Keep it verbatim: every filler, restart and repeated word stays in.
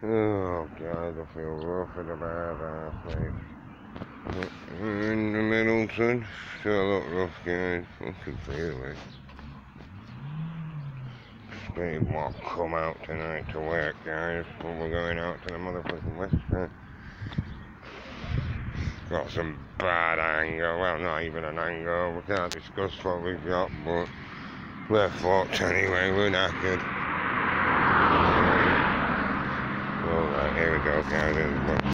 Oh God, I feel rough in the bad ass, mate. We're in the Middleton. Still look rough, guys. Fucking feel it. Steve might come out tonight to work, guys, but we're going out to the motherfucking Western. Got some bad anger. Well, not even an anger. We can't discuss what we've got, but we're fucked anyway. We're knackered. Alright, here we go, guys.